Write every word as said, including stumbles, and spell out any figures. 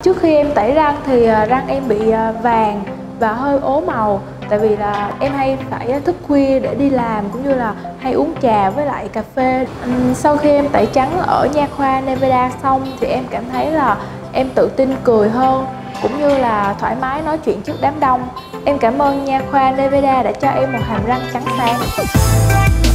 Trước khi em tẩy răng thì răng em bị vàng và hơi ố màu. Tại vì là em hay phải thức khuya để đi làm, cũng như là hay uống trà với lại cà phê. Sau khi em tẩy trắng ở nha khoa Nevada xong thì em cảm thấy là em tự tin cười hơn, cũng như là thoải mái nói chuyện trước đám đông. Em cảm ơn nha khoa Nevada đã cho em một hàm răng trắng sáng.